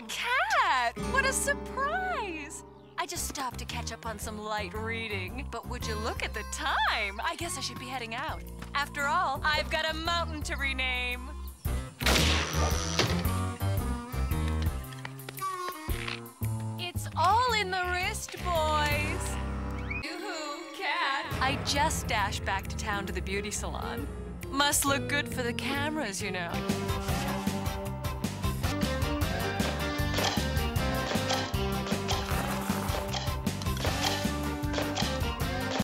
Cat! What a surprise! I just stopped to catch up on some light reading. But would you look at the time? I guess I should be heading out. After all, I've got a mountain to rename. It's all in the wrist, boys. Yoo-hoo, Cat. I just dashed back to town to the beauty salon. Must look good for the cameras, you know.